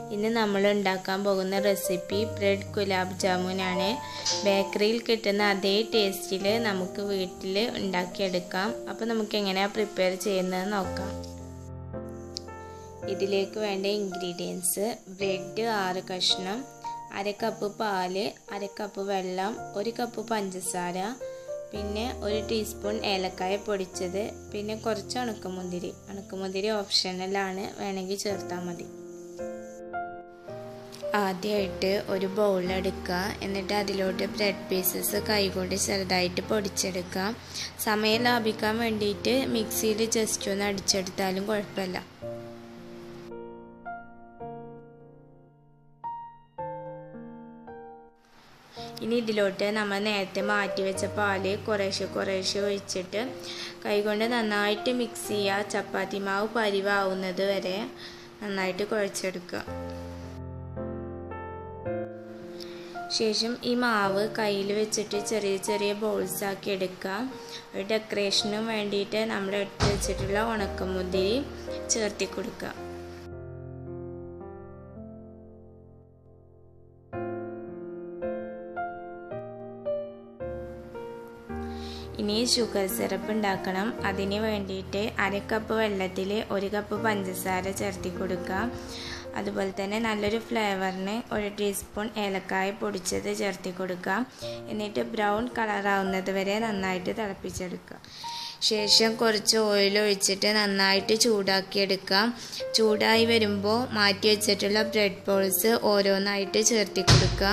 ഇന്ന് നമ്മൾ ഉണ്ടാക്കാൻ പോകുന്ന റെസിപ്പി ബ്രെഡ് ഗുലാബ് ജാമുനാണ്. ബേക്കറിയിൽ കിട്ടുന്ന അതേ ടേസ്റ്റിൽ നമുക്ക് വീട്ടിൽ ഉണ്ടാക്കിയെടുക്കാം. അപ്പോൾ നമുക്ക് എങ്ങനെയാണ് പ്രിപ്പയർ ചെയ്യുന്നത് നോക്കാം. ഇതിലേക്ക് വേണ്ട ഇൻഗ്രീഡിയൻസ്: ബ്രെഡ് 6 കഷ്ണം, 1 കപ്പ് പാല്, 1 കപ്പ് വെള്ളം, 1 കപ്പ് പഞ്ചസാര, പിന്നെ 1 ടീസ്പൂൺ ഏലക്കായ പൊടിച്ചത്, പിന്നെ കുറച്ച് ഉണക്കമുന്തിരി ഓപ്ഷണലാണ്, വേണമെങ്കിൽ ചേർത്താൽ മതി. ആദ്യമായിട്ട് ഒരു ബൗൾ എടുക്കുക. എന്നിട്ട് അതിലോട്ട് ബ്രെഡ് പീസസ് കൈകൊണ്ട് ചെറുതായിട്ട് പൊടിച്ചെടുക്കാം. സമയം ലാഭിക്കാൻ വേണ്ടിയിട്ട് മിക്സിയിൽ ജസ്റ്റ് ഒന്ന് അടിച്ചെടുത്താലും കുഴപ്പമില്ല. ഇനി ഇതിലോട്ട് നമ്മൾ നേരത്തെ മാറ്റി വെച്ച പാല് കുറേശ്ശെ ഒഴിച്ചിട്ട് കൈകൊണ്ട് നന്നായിട്ട് മിക്സ് ചെയ്യുക. ചപ്പാത്തി മാവ് പരിവാവുന്നത് വരെ നന്നായിട്ട് കുഴച്ചെടുക്കുക. ശേഷം ഈ മാവ് കയ്യിൽ വെച്ചിട്ട് ചെറിയ ബോൾസ് ആക്കി എടുക്കുക. ഒരു ഡെക്കറേഷനും വേണ്ടിയിട്ട് നമ്മൾ എടുത്ത് വെച്ചിട്ടുള്ള ഉണക്കമുന്തിരി ചേർത്തി കൊടുക്കുക. ഇനി ഷുഗർ സിറപ്പ് ഉണ്ടാക്കണം. അതിന് വേണ്ടിയിട്ട് 1 കപ്പ് വെള്ളത്തിൽ 1 കപ്പ് പഞ്ചസാര ചേർത്തി കൊടുക്കുക. അതുപോലെ തന്നെ നല്ലൊരു ഫ്ലേവറിന് 1 ടീസ്പൂൺ ഏലക്കായ പൊടിച്ചത് ചേർത്തി കൊടുക്കുക. എന്നിട്ട് ബ്രൗൺ കളറാവുന്നത് വരെ നന്നായിട്ട് തിളപ്പിച്ചെടുക്കുക. ശേഷം കുറച്ച് ഓയിൽ ഒഴിച്ചിട്ട് നന്നായിട്ട് ചൂടാക്കിയെടുക്കാം. ചൂടായി വരുമ്പോൾ മാറ്റി വെച്ചിട്ടുള്ള ബ്രെഡ് ബോൾസ് ഓരോന്നായിട്ട് ചേർത്തി കൊടുക്കുക.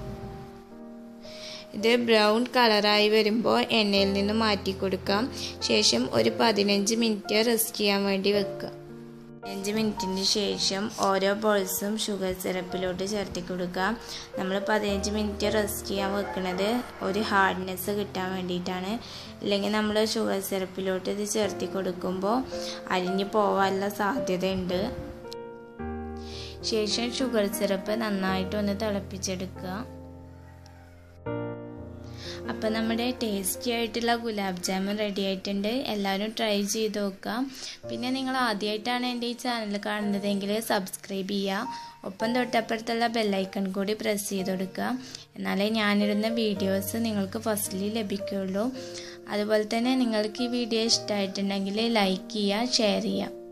ഇത് ബ്രൗൺ കളറായി വരുമ്പോൾ എണ്ണയിൽ നിന്ന് മാറ്റി കൊടുക്കാം. ശേഷം ഒരു 15 മിനിറ്റ് റെസ്റ്റ് ചെയ്യാൻ വേണ്ടി വെക്കുക. 5 മിനിറ്റിന് ശേഷം ഓരോ ബോൾസും ഷുഗർ സിറപ്പിലോട്ട് ചേർത്തി കൊടുക്കുക. നമ്മൾ 15 മിനിറ്റ് റെസ്റ്റ് ചെയ്യാൻ വെക്കുന്നത് ഒരു ഹാർഡ്നെസ് കിട്ടാൻ വേണ്ടിയിട്ടാണ്. ഇല്ലെങ്കിൽ നമ്മൾ ഷുഗർ സിറപ്പിലോട്ട് ഇത് ചേർത്തി കൊടുക്കുമ്പോൾ അലിഞ്ഞു പോകാനുള്ള സാധ്യതയുണ്ട്. ശേഷം ഷുഗർ സിറപ്പ് നന്നായിട്ടൊന്ന് തിളപ്പിച്ചെടുക്കുക. അപ്പോൾ നമ്മുടെ ടേസ്റ്റി ആയിട്ടുള്ള ഗുലാബ് ജാമുൻ റെഡി ആയിട്ടുണ്ട്. എല്ലാവരും ട്രൈ ചെയ്ത് നോക്കാം. പിന്നെ നിങ്ങൾ ആദ്യമായിട്ടാണ് എൻ്റെ ഈ ചാനൽ കാണുന്നതെങ്കിൽ സബ്സ്ക്രൈബ് ചെയ്യുക. ഒപ്പം തൊട്ടപ്പുറത്തുള്ള ബെല്ലൈക്കൺ കൂടി പ്രസ് ചെയ്ത് കൊടുക്കുക. എന്നാലേ ഞാനിടുന്ന വീഡിയോസ് നിങ്ങൾക്ക് ഫസ്റ്റ്ലി ലഭിക്കുകയുള്ളൂ. അതുപോലെ തന്നെ നിങ്ങൾക്ക് ഈ വീഡിയോ ഇഷ്ടമായിട്ടുണ്ടെങ്കിൽ ലൈക്ക് ചെയ്യുക, ഷെയർ ചെയ്യുക.